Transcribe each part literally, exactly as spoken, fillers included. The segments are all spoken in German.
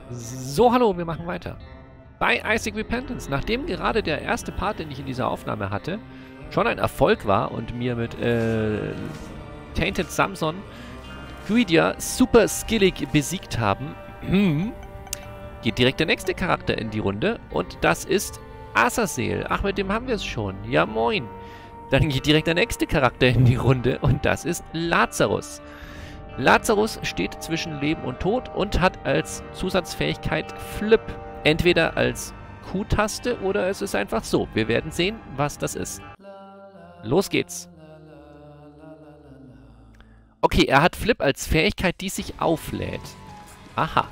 So, hallo, wir machen weiter. Bei Isaac Repentance. Nachdem gerade der erste Part, den ich in dieser Aufnahme hatte, schon ein Erfolg war und mir mit äh, Tainted Samson Gwydia super skillig besiegt haben, geht direkt der nächste Charakter in die Runde und das ist Azazel. Ach, mit dem haben wir es schon. Ja, moin. Dann geht direkt der nächste Charakter in die Runde und das ist Lazarus. Lazarus steht zwischen Leben und Tod und hat als Zusatzfähigkeit Flip. Entweder als Q-Taste oder es ist einfach so. Wir werden sehen, was das ist. Los geht's. Okay, er hat Flip als Fähigkeit, die sich auflädt. Aha.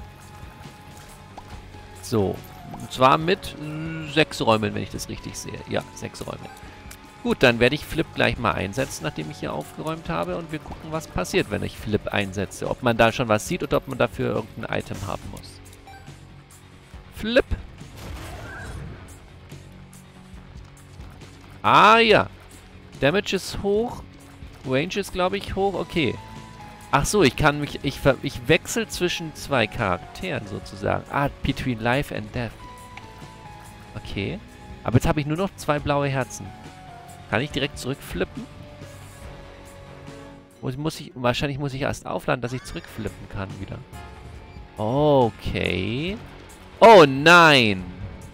So. Und zwar mit äh, sechs Räumen, wenn ich das richtig sehe. Ja, sechs Räume. Gut, dann werde ich Flip gleich mal einsetzen, nachdem ich hier aufgeräumt habe. Und wir gucken, was passiert, wenn ich Flip einsetze. Ob man da schon was sieht oder ob man dafür irgendein Item haben muss. Flip. Ah, ja. Damage ist hoch. Range ist, glaube ich, hoch. Okay. Ach so, ich kann mich... Ich, ich wechsle zwischen zwei Charakteren sozusagen. Ah, between life and death. Okay. Aber jetzt habe ich nur noch zwei blaue Herzen. Kann ich direkt zurückflippen? Muss, muss ich, wahrscheinlich muss ich erst aufladen, dass ich zurückflippen kann wieder. Okay. Oh nein!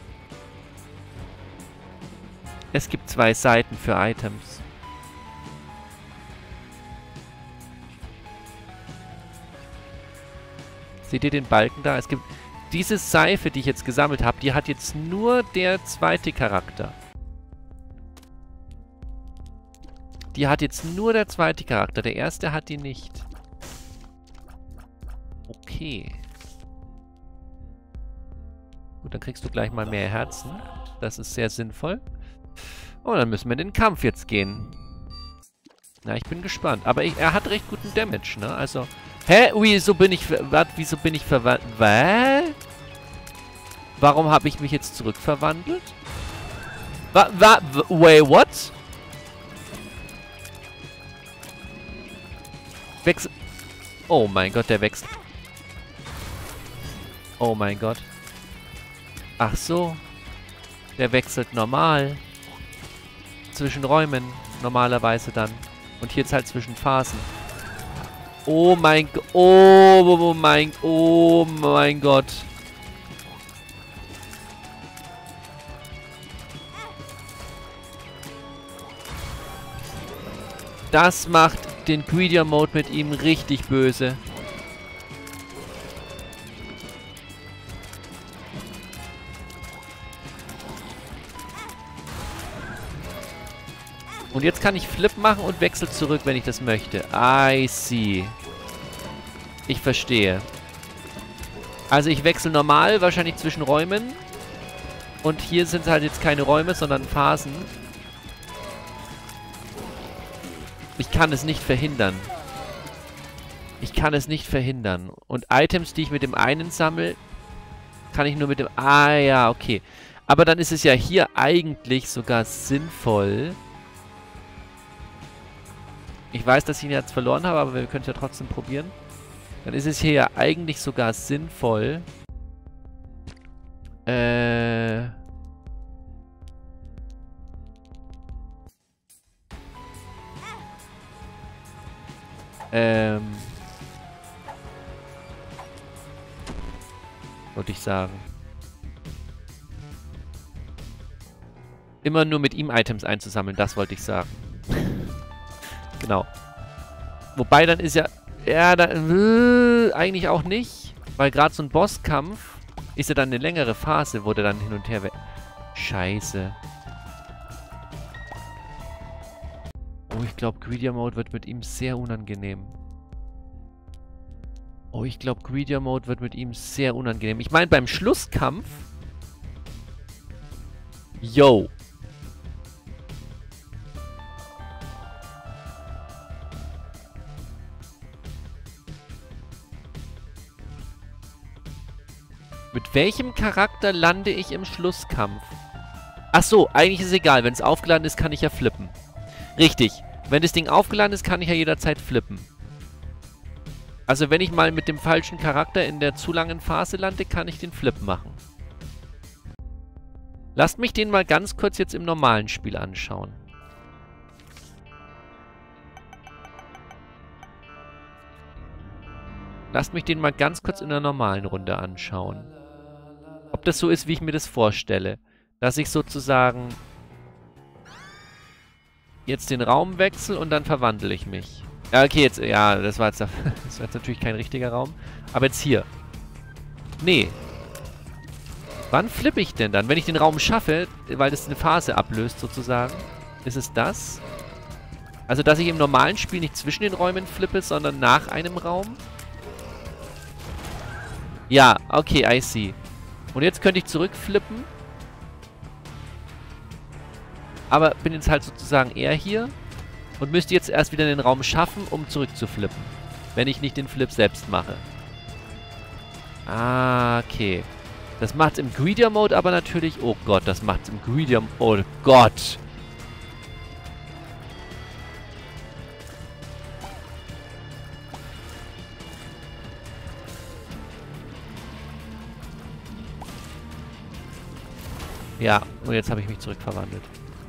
Es gibt zwei Seiten für Items. Seht ihr den Balken da? Es gibt... Diese Seife, die ich jetzt gesammelt habe, die hat jetzt nur der zweite Charakter. Die hat jetzt nur der zweite Charakter. Der erste hat die nicht. Okay. Gut, dann kriegst du gleich mal mehr Herzen. Das ist sehr sinnvoll. Und dann müssen wir in den Kampf jetzt gehen. Na, ich bin gespannt. Aber ich, er hat recht guten Damage, ne? Also... Hä? Wieso bin ich... Warte, wieso bin ich verwandelt? Was? Warum habe ich mich jetzt zurückverwandelt? Wa... Wa... Wait, what? Wechsel... Oh mein Gott, der wechselt. Oh mein Gott. Ach so. Der wechselt normal. Zwischen Räumen. Normalerweise dann. Und hier jetzt halt zwischen Phasen. Oh mein Gott. Oh mein... Oh mein Gott. Das macht den Gwydia-Mode mit ihm richtig böse. Und jetzt kann ich Flip machen und wechsel zurück, wenn ich das möchte. I see. Ich verstehe. Also ich wechsle normal, wahrscheinlich zwischen Räumen. Und hier sind halt jetzt keine Räume, sondern Phasen. Ich kann es nicht verhindern. Ich kann es nicht verhindern. Und Items, die ich mit dem einen sammle, kann ich nur mit dem... Ah ja, okay. Aber dann ist es ja hier eigentlich sogar sinnvoll... Ich weiß, dass ich ihn jetzt verloren habe, aber wir können es ja trotzdem probieren. Dann ist es hier ja eigentlich sogar sinnvoll. Äh... Ähm... Wollte ich sagen. Immer nur mit ihm Items einzusammeln, das wollte ich sagen. Genau. Wobei dann ist ja... Ja, dann... Äh, eigentlich auch nicht. Weil gerade so ein Bosskampf ist ja dann eine längere Phase, wo der dann hin und her... Scheiße. Oh, ich glaube, Gwydia-Mode wird mit ihm sehr unangenehm. Oh, ich glaube, Gwydia-Mode wird mit ihm sehr unangenehm. Ich meine, beim Schlusskampf... Yo. Mit welchem Charakter lande ich im Schlusskampf? Ach so, eigentlich ist es egal. Wenn es aufgeladen ist, kann ich ja flippen. Richtig. Wenn das Ding aufgeladen ist, kann ich ja jederzeit flippen. Also wenn ich mal mit dem falschen Charakter in der zu langen Phase lande, kann ich den Flip machen. Lasst mich den mal ganz kurz jetzt im normalen Spiel anschauen. Lasst mich den mal ganz kurz in der normalen Runde anschauen. Ob das so ist, wie ich mir das vorstelle. Dass ich sozusagen jetzt den Raum wechsle und dann verwandle ich mich. Ja, okay, jetzt, ja, das war jetzt, das war jetzt natürlich kein richtiger Raum. Aber jetzt hier. Nee. Wann flippe ich denn dann? Wenn ich den Raum schaffe, weil das eine Phase ablöst sozusagen. Ist es das? Also, dass ich im normalen Spiel nicht zwischen den Räumen flippe, sondern nach einem Raum? Ja, okay, I see. Und jetzt könnte ich zurückflippen. Aber bin jetzt halt sozusagen eher hier. Und müsste jetzt erst wieder den Raum schaffen, um zurückzuflippen. Wenn ich nicht den Flip selbst mache. Ah, okay. Das macht's im Greedier Mode aber natürlich... Oh Gott, das macht's im Greedier... Oh Gott! Ja, und jetzt habe ich mich zurückverwandelt.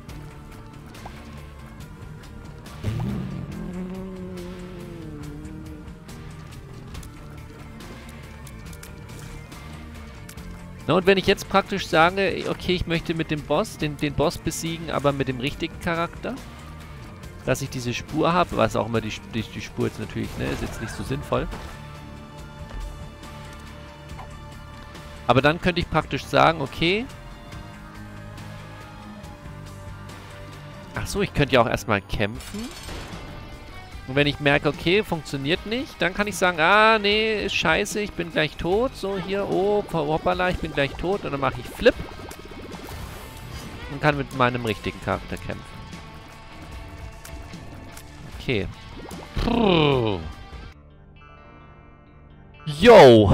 Na, und wenn ich jetzt praktisch sage, okay, ich möchte mit dem Boss, den, den Boss besiegen, aber mit dem richtigen Charakter, dass ich diese Spur habe, was auch immer die, die, die Spur jetzt natürlich, ne, ist jetzt nicht so sinnvoll. Aber dann könnte ich praktisch sagen, okay, ach so, ich könnte ja auch erstmal kämpfen. Und wenn ich merke, okay, funktioniert nicht, dann kann ich sagen, ah, nee, ist scheiße, ich bin gleich tot. So, hier, oh, hoppala, ich bin gleich tot. Und dann mache ich Flip. Und kann mit meinem richtigen Charakter kämpfen. Okay. Puh. Yo.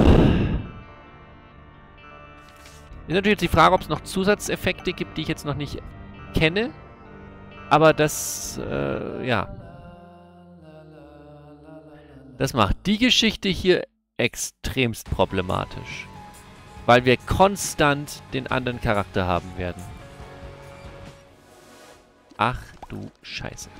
Ist natürlich jetzt die Frage, ob es noch Zusatzeffekte gibt, die ich jetzt noch nicht kenne. Aber das, äh, ja. Das macht die Geschichte hier extremst problematisch. Weil wir konstant den anderen Charakter haben werden. Ach du Scheiße.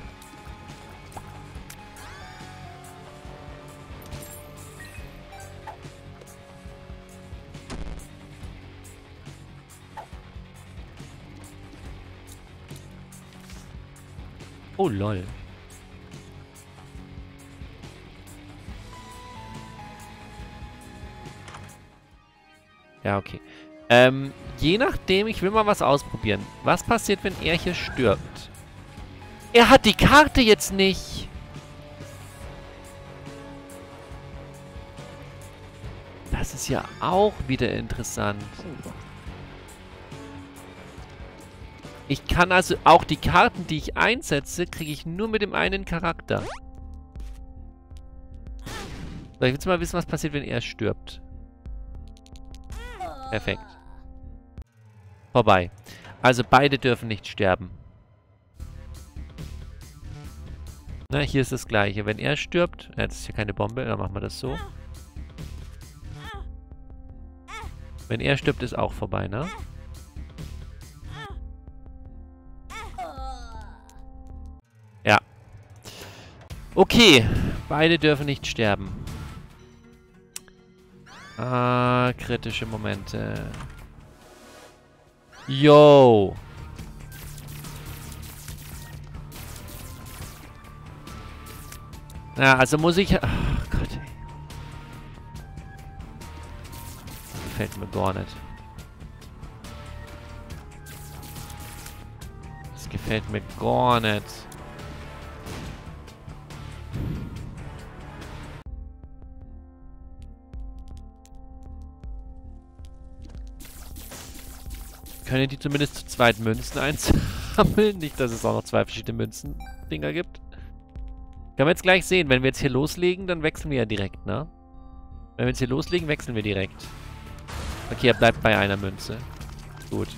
Oh lol. Ja, okay. Ähm, je nachdem, ich will mal was ausprobieren. Was passiert, wenn er hier stirbt? Er hat die Karte jetzt nicht! Das ist ja auch wieder interessant. Ich kann also auch die Karten, die ich einsetze, kriege ich nur mit dem einen Charakter. So, ich will jetzt mal wissen, was passiert, wenn er stirbt. Perfekt. Vorbei. Also beide dürfen nicht sterben. Na, hier ist das Gleiche. Wenn er stirbt... Ja, das ist hier keine Bombe, dann machen wir das so. Wenn er stirbt, ist auch vorbei, ne? Ja. Okay. Beide dürfen nicht sterben. Ah, kritische Momente. Yo. Ja, also muss ich... Ach Gott, ey. Das gefällt mir gar nicht. Das gefällt mir gar nicht. Können die zumindest zu zweit Münzen einsammeln? Nicht, dass es auch noch zwei verschiedene Münzen-Dinger gibt. Können wir jetzt gleich sehen. Wenn wir jetzt hier loslegen, dann wechseln wir ja direkt, ne? Wenn wir jetzt hier loslegen, wechseln wir direkt. Okay, er bleibt bei einer Münze. Gut.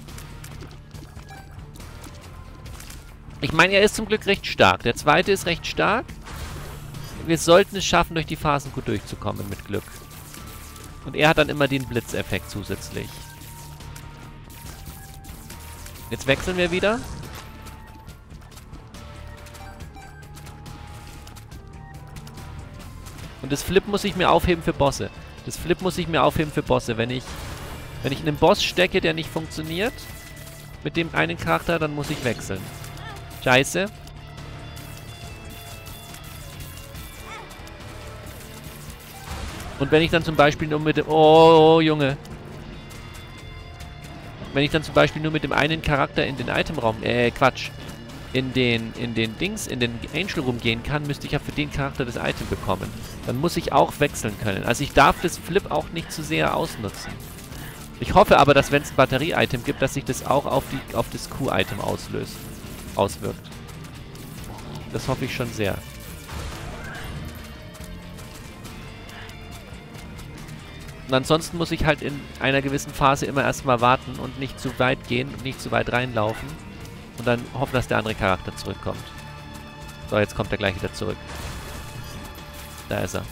Ich meine, er ist zum Glück recht stark. Der zweite ist recht stark. wir sollten es schaffen, durch die Phasen gut durchzukommen mit Glück. Und er hat dann immer den Blitzeffekt zusätzlich. Jetzt wechseln wir wieder. Und das Flip muss ich mir aufheben für Bosse. Das Flip muss ich mir aufheben für Bosse. Wenn ich, wenn ich in einen Boss stecke, der nicht funktioniert, mit dem einen Charakter, dann muss ich wechseln. Scheiße. Und wenn ich dann zum Beispiel nur mit dem... Oh, oh, Junge. Wenn ich dann zum Beispiel nur mit dem einen Charakter in den Itemraum... Äh, Quatsch. In den, in den Dings, in den Angel Room gehen kann, müsste ich ja für den Charakter das Item bekommen. Dann muss ich auch wechseln können. Also ich darf das Flip auch nicht zu sehr ausnutzen. Ich hoffe aber, dass wenn es ein Batterie-Item gibt, dass sich das auch auf, die, auf das Q-Item auslöst. Auswirkt. Das hoffe ich schon sehr. Und ansonsten muss ich halt in einer gewissen Phase immer erstmal warten und nicht zu weit gehen und nicht zu weit reinlaufen. Und dann hoffen, dass der andere Charakter zurückkommt. So, jetzt kommt er gleich wieder zurück. Da ist er.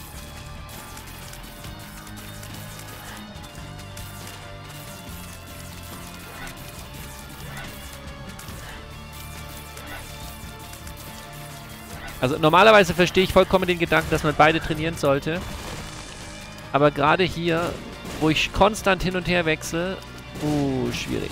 Also normalerweise verstehe ich vollkommen den Gedanken, dass man beide trainieren sollte. Aber gerade hier, wo ich konstant hin und her wechsle, uh, schwierig.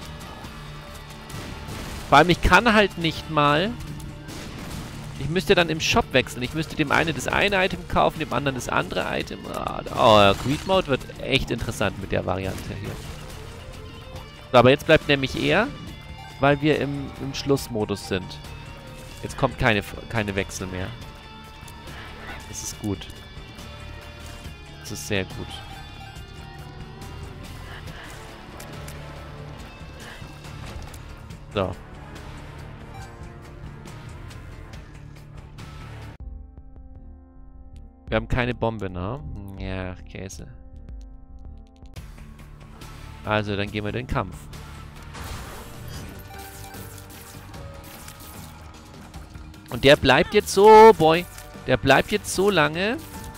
Vor allem, ich kann halt nicht mal... Ich müsste dann im Shop wechseln. Ich müsste dem einen das eine Item kaufen, dem anderen das andere Item. Oh, Greed Mode wird echt interessant mit der Variante hier. So, aber jetzt bleibt nämlich er, weil wir im, im Schlussmodus sind. Jetzt kommt keine, keine Wechsel mehr. Das ist gut. Das ist sehr gut. So. Wir haben keine Bombe, ne? Ja, Käse. Also, dann gehen wir in den Kampf. Und der bleibt jetzt so, boy. Der bleibt jetzt so lange.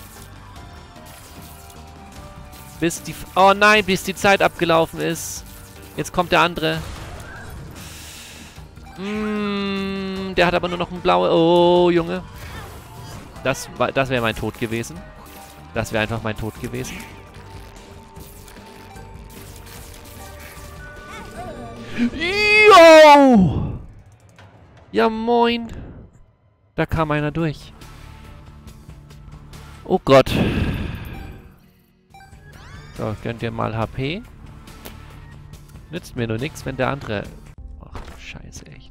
Bis die... Oh nein, bis die Zeit abgelaufen ist. Jetzt kommt der andere. Mm, der hat aber nur noch ein blaues... Oh, Junge. Das, das wäre mein Tod gewesen. Das wäre einfach mein Tod gewesen. Yo! Ja, moin. Da kam einer durch. Oh Gott. So, gönnt ihr mal H P. Nützt mir nur nichts, wenn der andere... Ach, scheiße, echt.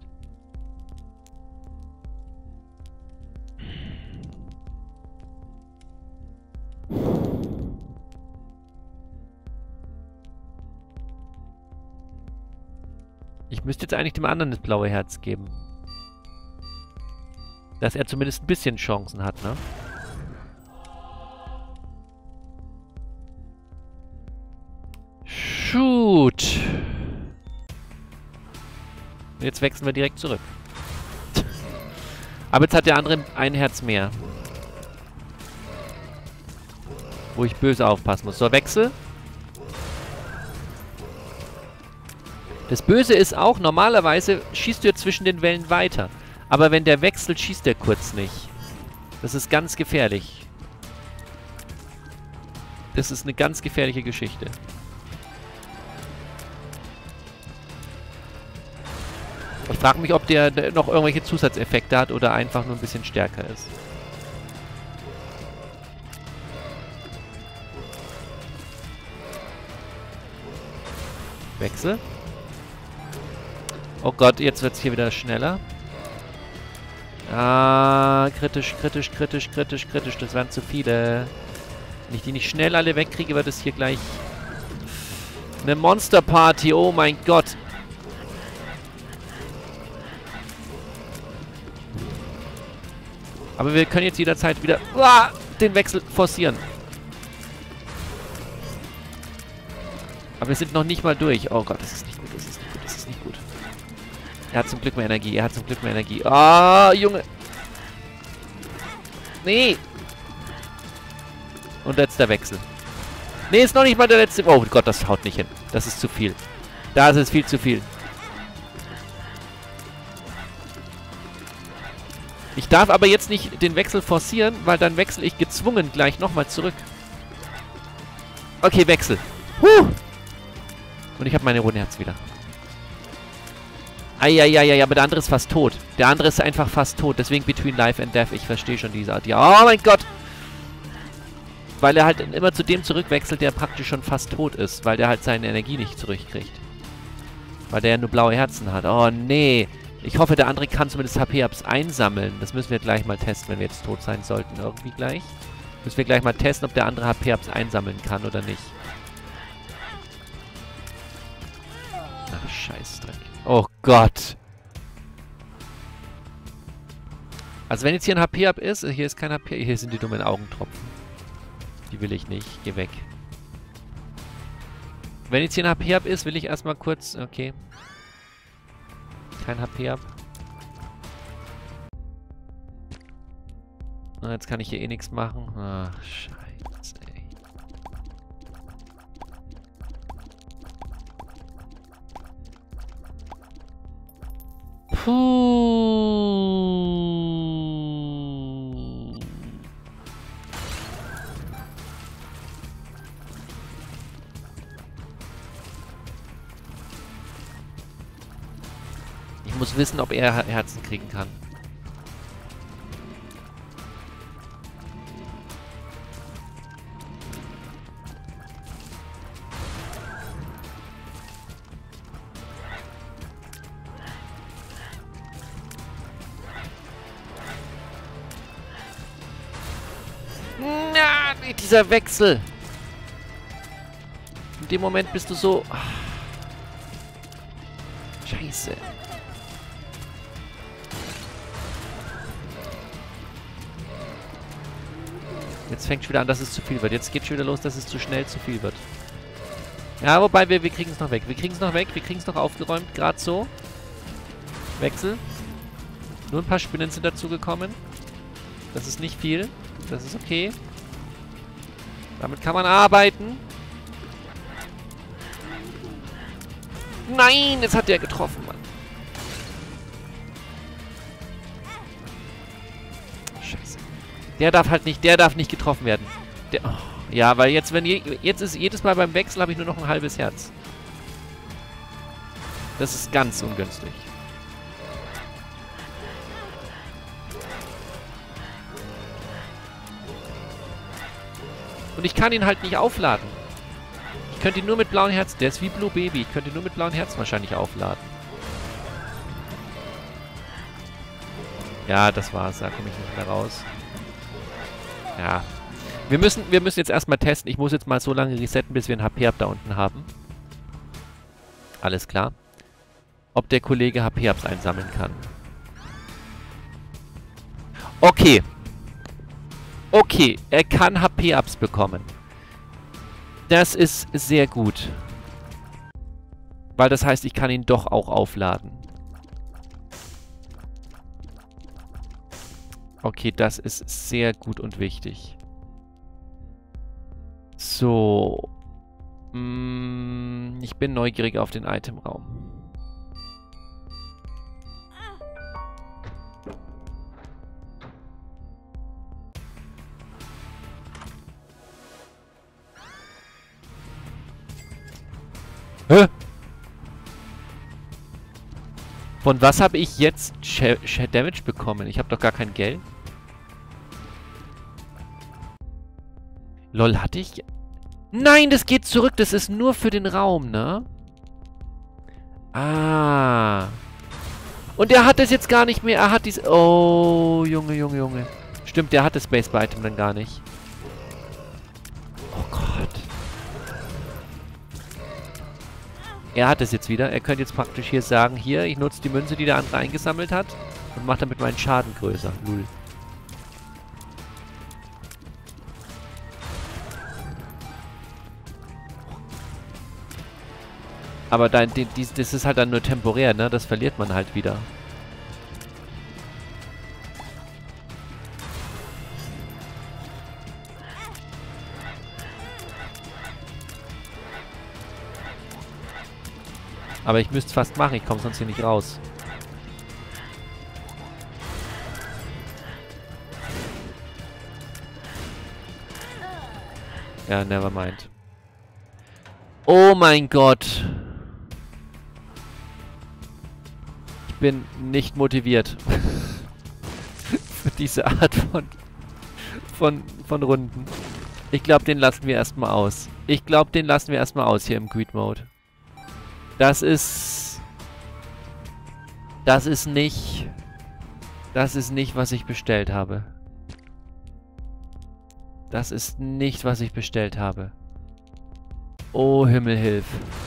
Ich müsste jetzt eigentlich dem anderen das blaue Herz geben. Dass er zumindest ein bisschen Chancen hat, ne? Shoot! Und jetzt wechseln wir direkt zurück. Aber jetzt hat der andere ein Herz mehr. Wo ich böse aufpassen muss. So, Wechsel. Das Böse ist auch, normalerweise schießt du ja zwischen den Wellen weiter. Aber wenn der wechselt, schießt der kurz nicht. Das ist ganz gefährlich. Das ist eine ganz gefährliche Geschichte. Ich frage mich, ob der noch irgendwelche Zusatzeffekte hat oder einfach nur ein bisschen stärker ist. Wechsel. Oh Gott, jetzt wird es hier wieder schneller. Ah, kritisch, kritisch, kritisch, kritisch, kritisch. Das waren zu viele. Wenn ich die nicht schnell alle wegkriege, wird es hier gleich eine Monsterparty. Oh mein Gott. Aber wir können jetzt jederzeit wieder uah, den Wechsel forcieren. Aber wir sind noch nicht mal durch. Oh Gott, das ist nicht gut, das ist nicht gut, das ist nicht gut. Er hat zum Glück mehr Energie, er hat zum Glück mehr Energie. Ah, Junge. Nee. Und letzter Wechsel. Nee, ist noch nicht mal der letzte. Oh Gott, das haut nicht hin. Das ist zu viel. Da ist es viel zu viel. Ich darf aber jetzt nicht den Wechsel forcieren, weil dann wechsle ich gezwungen gleich nochmal zurück. Okay, Wechsel. Huh. Und ich habe meine roten Herzen wieder. Eieieiei, aber der andere ist fast tot. Der andere ist einfach fast tot. Deswegen Between Life and Death. Ich verstehe schon diese Art. Ja, oh mein Gott. Weil er halt immer zu dem zurückwechselt, der praktisch schon fast tot ist. Weil der halt seine Energie nicht zurückkriegt. Weil der ja nur blaue Herzen hat. Oh, nee. Ich hoffe, der andere kann zumindest H P-Ups einsammeln. Das müssen wir gleich mal testen, wenn wir jetzt tot sein sollten. Irgendwie gleich. Müssen wir gleich mal testen, ob der andere H P-Ups einsammeln kann oder nicht. Ach, Scheißdreck. Oh Gott. Also wenn jetzt hier ein H P-Up ist, hier ist kein H P, hier sind die dummen Augentropfen. Die will ich nicht. Geh weg. Wenn jetzt hier ein H P-Up ist, will ich erstmal kurz... Okay. Kein H P-Up. Jetzt kann ich hier eh nichts machen. Ach, Scheiße, ey. Puh. Ich muss wissen, ob er Her- Herzen kriegen kann. Na, nee, dieser Wechsel. In dem Moment bist du so... Scheiße. Jetzt fängt schon wieder an, dass es zu viel wird. Jetzt geht schon wieder los, dass es zu schnell zu viel wird. Ja, wobei, wir, wir kriegen es noch weg. Wir kriegen es noch weg. Wir kriegen es noch aufgeräumt. Gerade so. Wechsel. Nur ein paar Spinnen sind dazugekommen. Das ist nicht viel. Das ist okay. Damit kann man arbeiten. Nein, jetzt hat der getroffen, Mann. Scheiße. Der darf halt nicht, der darf nicht getroffen werden. Der, oh, ja, weil jetzt, wenn je, jetzt ist jedes Mal beim Wechsel habe ich nur noch ein halbes Herz. Das ist ganz ungünstig. Und ich kann ihn halt nicht aufladen. Ich könnte ihn nur mit blauen Herzen. Der ist wie Blue Baby. Ich könnte ihn nur mit blauen Herzen wahrscheinlich aufladen. Ja, das war's. Da komme ich nicht mehr raus. Ja. Wir müssen, wir müssen jetzt erstmal testen. Ich muss jetzt mal so lange resetten, bis wir ein H P-Up da unten haben. Alles klar. Ob der Kollege H P-Ups einsammeln kann. Okay. Okay, er kann H P-Ups bekommen. Das ist sehr gut. Weil das heißt, ich kann ihn doch auch aufladen. Okay, das ist sehr gut und wichtig. So. Mm, ich bin neugierig auf den Itemraum. Hä? Von was habe ich jetzt Sh Sh Damage bekommen? Ich habe doch gar kein Geld. Lol, hatte ich... Nein, das geht zurück. Das ist nur für den Raum, ne? Ah. Und er hat es jetzt gar nicht mehr. Er hat dies... Oh, Junge, Junge, Junge. Stimmt, der hat das Space bei Item dann gar nicht. Oh Gott. Er hat es jetzt wieder. Er könnte jetzt praktisch hier sagen, hier, ich nutze die Münze, die der andere eingesammelt hat und mache damit meinen Schaden größer. Null. Aber dein, die, die, das ist halt dann nur temporär, ne? Das verliert man halt wieder. Aber ich müsste es fast machen, ich komme sonst hier nicht raus. Ja, never mind. Oh mein Gott. Ich bin nicht motiviert. Für diese Art von, von, von Runden. Ich glaube, den lassen wir erstmal aus. Ich glaube, den lassen wir erstmal aus hier im Greed Mode. Das ist... Das ist nicht... Das ist nicht, was ich bestellt habe. Das ist nicht, was ich bestellt habe. Oh, Himmel, hilf.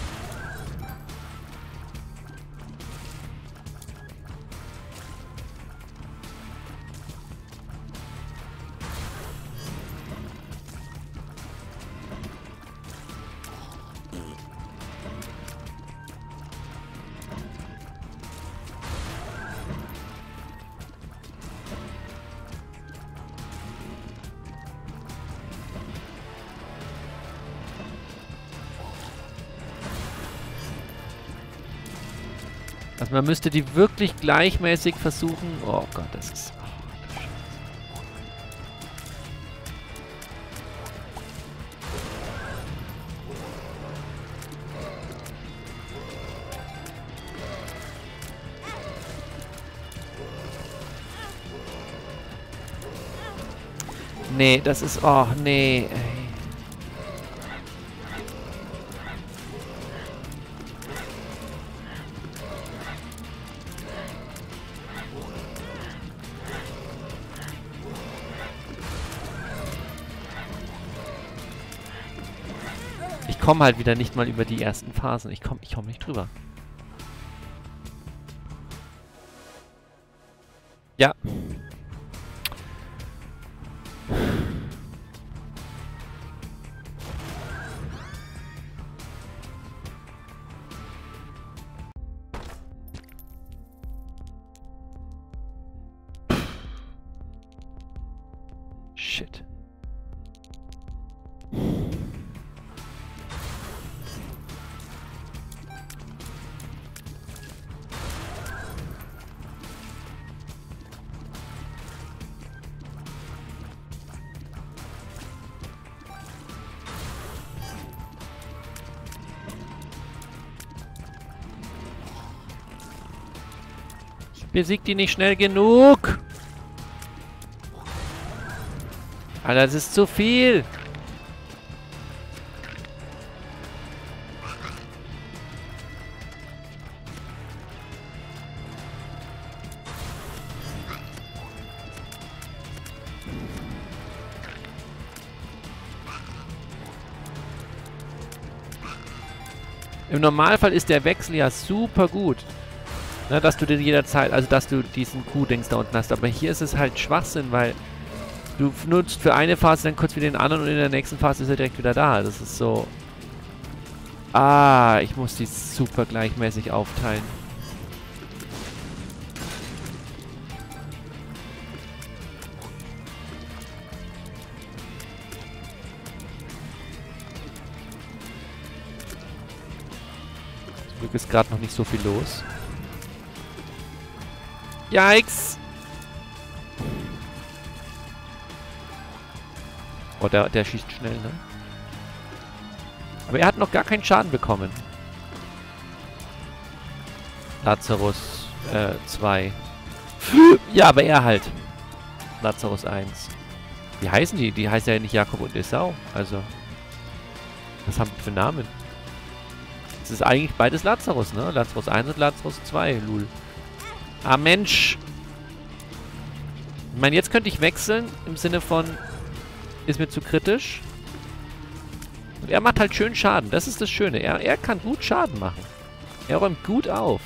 Also man müsste die wirklich gleichmäßig versuchen... Oh Gott, das ist... Oh, nee, das ist... Oh, nee. Ich komme halt wieder nicht mal über die ersten Phasen. Ich komme ich komm nicht drüber. Ja. Shit. Besiegt die nicht schnell genug. Alter, das ist zu viel. Im Normalfall ist der Wechsel ja super gut. Na, dass du den jederzeit, also dass du diesen Q-Dings da unten hast. Aber hier ist es halt Schwachsinn, weil du nutzt für eine Phase dann kurz wieder den anderen und in der nächsten Phase ist er direkt wieder da. Das ist so... Ah, ich muss die super gleichmäßig aufteilen. Zum Glück ist gerade noch nicht so viel los. Yikes! Oh, der, der schießt schnell, ne? Aber er hat noch gar keinen Schaden bekommen. Lazarus äh, zwei. Ja, aber er halt. Lazarus eins. Wie heißen die? Die heißen ja nicht Jakob und Esau. Also, was haben die für Namen? Es ist eigentlich beides Lazarus, ne? Lazarus eins und Lazarus zwei, lul. Ah, Mensch. Ich meine, jetzt könnte ich wechseln, im Sinne von, ist mir zu kritisch. Und er macht halt schön Schaden. Das ist das Schöne. Er, er kann gut Schaden machen. Er räumt gut auf.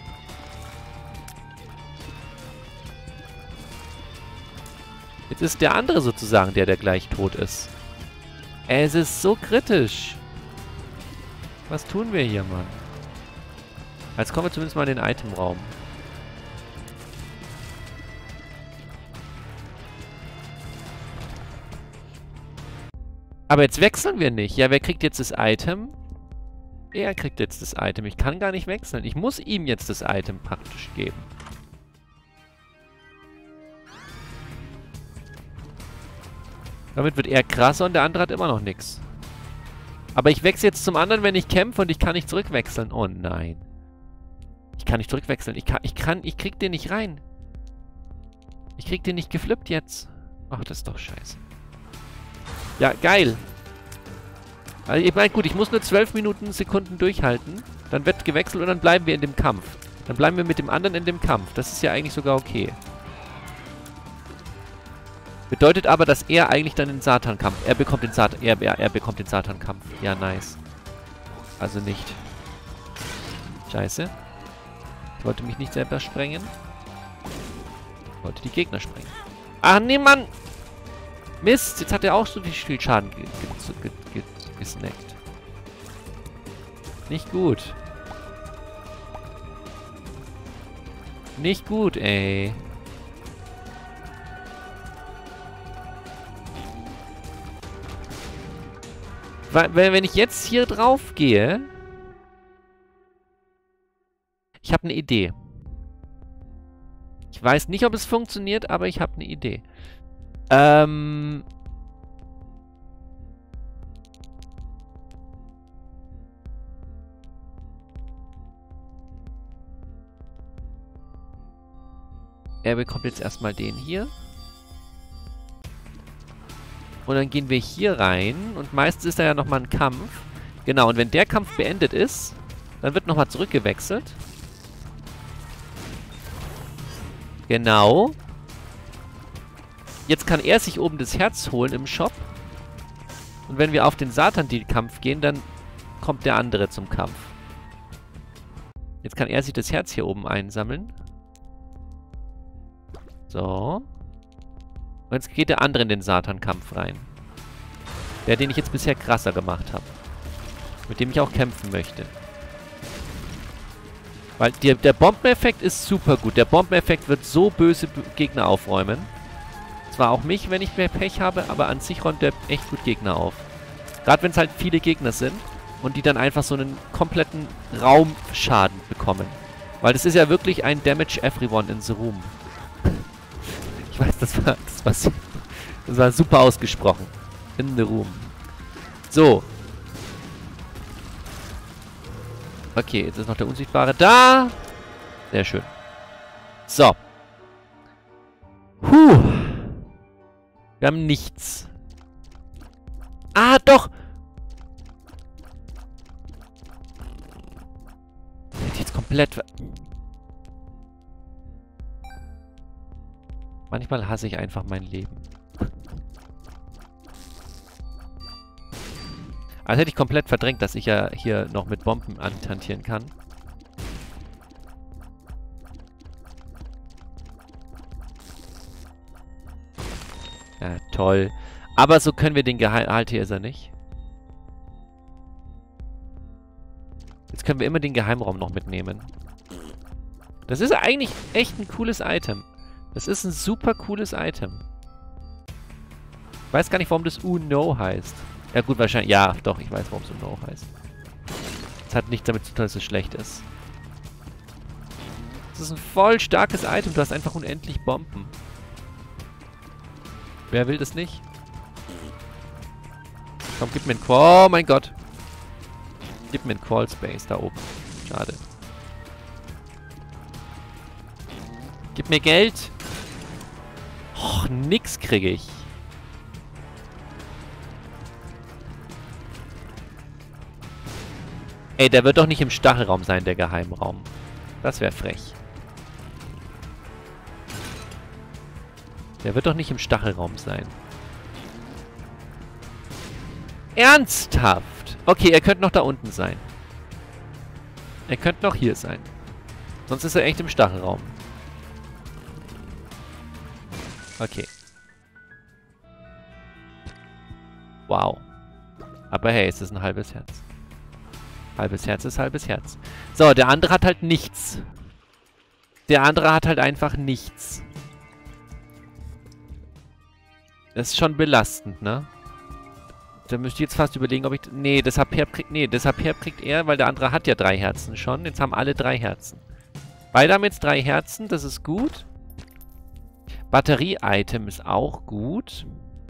Jetzt ist der andere sozusagen der, der gleich tot ist. Es ist so kritisch. Was tun wir hier, Mann? Jetzt kommen wir zumindest mal in den Itemraum. Aber jetzt wechseln wir nicht. Ja, wer kriegt jetzt das Item? Er kriegt jetzt das Item. Ich kann gar nicht wechseln. Ich muss ihm jetzt das Item praktisch geben. Damit wird er krasser und der andere hat immer noch nichts. Aber ich wechsle jetzt zum anderen, wenn ich kämpfe und ich kann nicht zurückwechseln. Oh nein. Ich kann nicht zurückwechseln. Ich kann, ich kann, ich krieg den nicht rein. Ich krieg den nicht geflippt jetzt. Ach, das ist doch scheiße. Ja, geil. Also ich meine, gut, ich muss nur zwölf Minuten, Sekunden durchhalten. Dann wird gewechselt und dann bleiben wir in dem Kampf. Dann bleiben wir mit dem anderen in dem Kampf. Das ist ja eigentlich sogar okay. Bedeutet aber, dass er eigentlich dann den Satan-Kampf... Er bekommt den Satan... Er, er, er bekommt den Satan-Kampf. Ja, nice. Also nicht. Scheiße. Ich wollte mich nicht selber sprengen. Ich wollte die Gegner sprengen. Ach nee, Mann! Mist, jetzt hat er auch so viel Schaden ge ge ge gesnackt. Nicht gut. Nicht gut, ey. Weil, wenn ich jetzt hier drauf gehe... Ich habe eine Idee. Ich weiß nicht, ob es funktioniert, aber ich habe eine Idee. Ähm... Er bekommt jetzt erstmal den hier. Und dann gehen wir hier rein. Und meistens ist da ja nochmal ein Kampf. Genau, und wenn der Kampf beendet ist, dann wird nochmal zurückgewechselt. Genau. Jetzt kann er sich oben das Herz holen im Shop. Und wenn wir auf den Satan-Kampf gehen, dann kommt der andere zum Kampf. Jetzt kann er sich das Herz hier oben einsammeln. So. Und jetzt geht der andere in den Satan-Kampf rein. Der, den ich jetzt bisher krasser gemacht habe. Mit dem ich auch kämpfen möchte. Weil der, der Bombeneffekt ist super gut. Der Bombeneffekt wird so böse Gegner aufräumen. Zwar auch mich, wenn ich mehr Pech habe, aber an sich räumt der echt gut Gegner auf. Gerade wenn es halt viele Gegner sind und die dann einfach so einen kompletten Raumschaden bekommen. Weil das ist ja wirklich ein Damage Everyone in the Room. Ich weiß, das war, das war, das war super ausgesprochen. In the Room. So. Okay, jetzt ist noch der Unsichtbare da. Sehr schön. So. Puh. Wir haben nichts. Ah, doch. Der hat jetzt komplett... Manchmal hasse ich einfach mein Leben. Also hätte ich komplett verdrängt, dass ich ja hier noch mit Bomben antantieren kann. Ja, toll. Aber so können wir den Geheim... Halt, hier ist er nicht. Jetzt können wir immer den Geheimraum noch mitnehmen. Das ist eigentlich echt ein cooles Item. Das ist ein super cooles Item. Ich weiß gar nicht, warum das Uno heißt. Ja gut, wahrscheinlich... Ja, doch, ich weiß, warum es Uno heißt. Das hat nichts damit zu tun, dass es schlecht ist. Das ist ein voll starkes Item. Du hast einfach unendlich Bomben. Wer will das nicht? Komm, gib mir einen Qual... Oh mein Gott. Gib mir einen Qual Space da oben. Schade. Gib mir Geld. Och, nix kriege ich. Ey, der wird doch nicht im Stachelraum sein, der Geheimraum. Das wäre frech. Der wird doch nicht im Stachelraum sein. Ernsthaft? Okay, er könnte noch da unten sein. Er könnte noch hier sein. Sonst ist er echt im Stachelraum. Okay. Wow. Aber hey, es ist ein halbes Herz. Halbes Herz ist halbes Herz. So, der andere hat halt nichts. Der andere hat halt einfach nichts. Das ist schon belastend, ne? da müsste ich jetzt fast überlegen, ob ich... Nee, deshalb Herb kriegt... Nee, deshalb Herb kriegt er, weil der andere hat ja drei Herzen schon. Jetzt haben alle drei Herzen. Beide haben jetzt drei Herzen, das ist gut. Batterie-Item ist auch gut.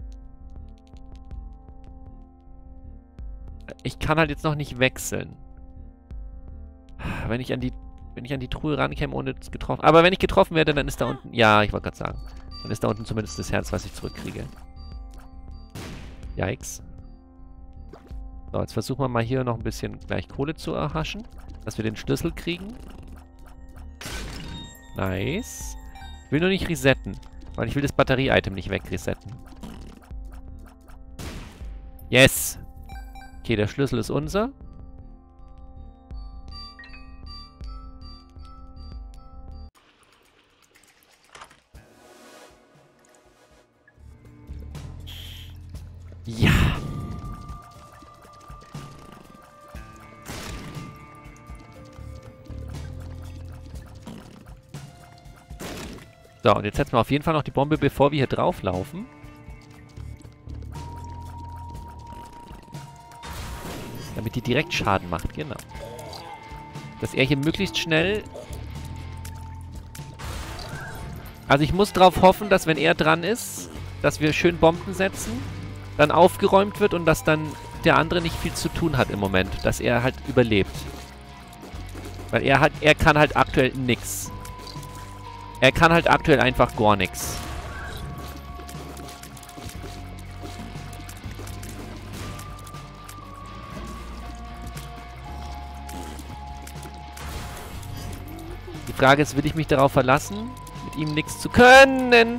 Ich kann halt jetzt noch nicht wechseln. Wenn ich an die... Wenn ich an die Truhe rankäme, ohne getroffen... Aber wenn ich getroffen werde, dann ist da unten... Ja, ich wollte gerade sagen. Dann ist da unten zumindest das Herz, was ich zurückkriege. Yikes. So, jetzt versuchen wir mal hier noch ein bisschen gleich Kohle zu erhaschen. Dass wir den Schlüssel kriegen. Nice. Ich will nur nicht resetten. Weil ich will das Batterie-Item nicht wegresetten. Yes! Okay, der Schlüssel ist unser. Ja! So, und jetzt setzen wir auf jeden Fall noch die Bombe, bevor wir hier drauflaufen. Damit die direkt Schaden macht, genau. Dass er hier möglichst schnell... Also ich muss drauf hoffen, dass wenn er dran ist, dass wir schön Bomben setzen, dann aufgeräumt wird und dass dann der andere nicht viel zu tun hat im Moment. Dass er halt überlebt. Weil er hat, er kann halt aktuell nix. Er kann halt aktuell einfach gar nichts. Die Frage ist, will ich mich darauf verlassen, mit ihm nichts zu können?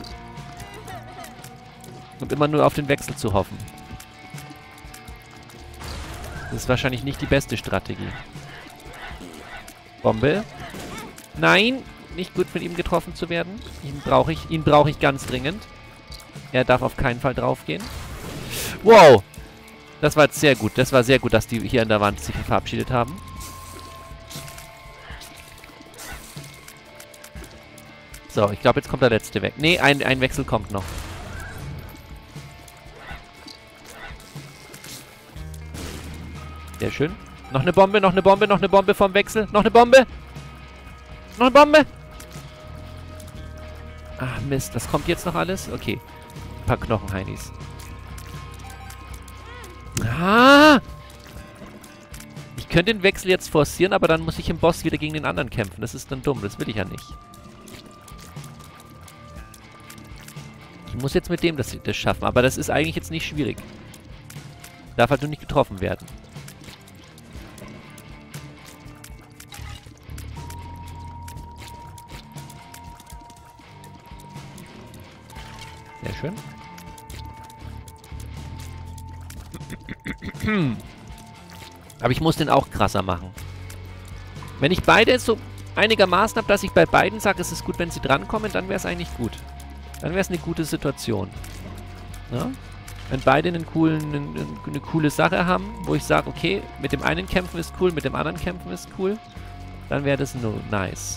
Und immer nur auf den Wechsel zu hoffen. Das ist wahrscheinlich nicht die beste Strategie. Bombe. Nein! Nicht gut, mit ihm getroffen zu werden. Ihn brauche ich, ihn brauche ich ganz dringend. Er darf auf keinen Fall draufgehen. Wow! Das war jetzt sehr gut. Das war sehr gut, dass die hier an der Wand sich verabschiedet haben. So, ich glaube, jetzt kommt der letzte weg. Nee, ein, ein Wechsel kommt noch. Sehr schön. Noch eine Bombe, noch eine Bombe, noch eine Bombe vom Wechsel. Noch eine Bombe! Noch eine Bombe! Ach Mist, was kommt jetzt noch alles? Okay. Ein paar Knochenheinis. Ah! Ich könnte den Wechsel jetzt forcieren, aber dann muss ich im Boss wieder gegen den anderen kämpfen. Das ist dann dumm, das will ich ja nicht. Ich muss jetzt mit dem das, das schaffen, aber das ist eigentlich jetzt nicht schwierig. Darf halt nur nicht getroffen werden. Sehr schön. Aber ich muss den auch krasser machen. Wenn ich beide jetzt so einigermaßen habe, dass ich bei beiden sage, es ist gut, wenn sie drankommen, dann wäre es eigentlich gut. Dann wäre es eine gute Situation. Ja? Wenn beide einen coolen, eine, eine coole Sache haben, wo ich sage, okay, mit dem einen kämpfen ist cool, mit dem anderen kämpfen ist cool, dann wäre das nur nice.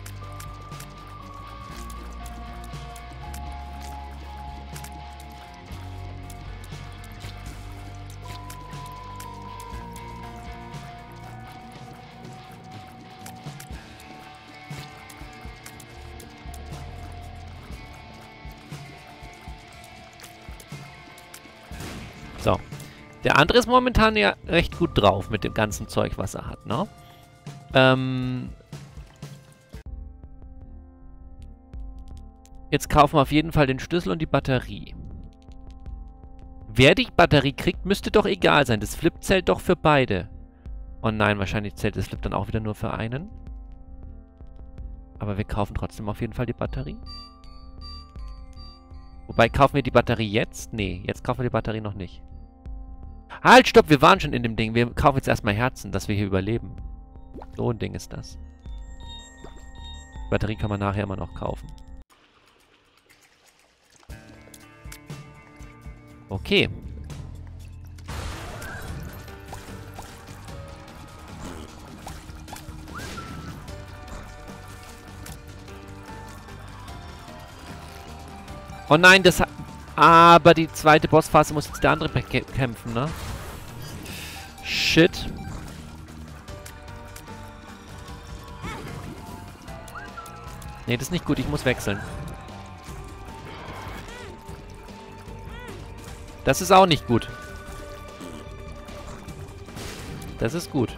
So. Der andere ist momentan ja recht gut drauf mit dem ganzen Zeug, was er hat, ne? Ähm. Jetzt kaufen wir auf jeden Fall den Schlüssel und die Batterie. Wer die Batterie kriegt, müsste doch egal sein. Das Flip zählt doch für beide. Oh nein, wahrscheinlich zählt das Flip dann auch wieder nur für einen. Aber wir kaufen trotzdem auf jeden Fall die Batterie. Wobei, kaufen wir die Batterie jetzt? Nee, jetzt kaufen wir die Batterie noch nicht. Halt, stopp, wir waren schon in dem Ding. Wir kaufen jetzt erstmal Herzen, dass wir hier überleben. So ein Ding ist das. Die Batterie kann man nachher immer noch kaufen. Okay. Oh nein, das hat... Aber die zweite Bossphase muss jetzt der andere bekämpfen, ne? Shit. Nee, das ist nicht gut. Ich muss wechseln. Das ist auch nicht gut. Das ist gut.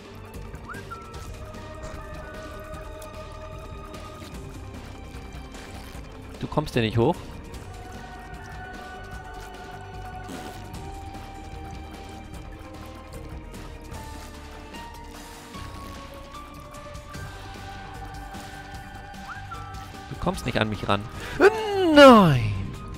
Du kommst ja nicht hoch. Du kommst nicht an mich ran. Nein!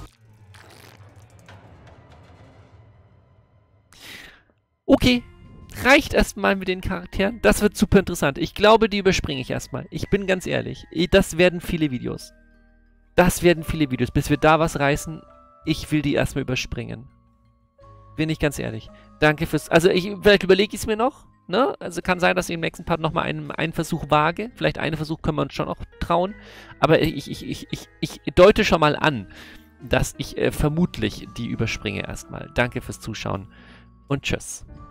Okay. Reicht erstmal mit den Charakteren. Das wird super interessant. Ich glaube, die überspringe ich erstmal. Ich bin ganz ehrlich. Das werden viele Videos. Das werden viele Videos. Bis wir da was reißen, ich will die erstmal überspringen. Bin ich ganz ehrlich. Danke fürs... Also, ich, vielleicht überlege ich es mir noch. Ne? Also, kann sein, dass ich im nächsten Part nochmal einen, einen Versuch wage. Vielleicht einen Versuch können wir uns schon auch trauen. Aber ich, ich, ich, ich, ich deute schon mal an, dass ich äh, vermutlich die überspringe erstmal. Danke fürs Zuschauen und tschüss.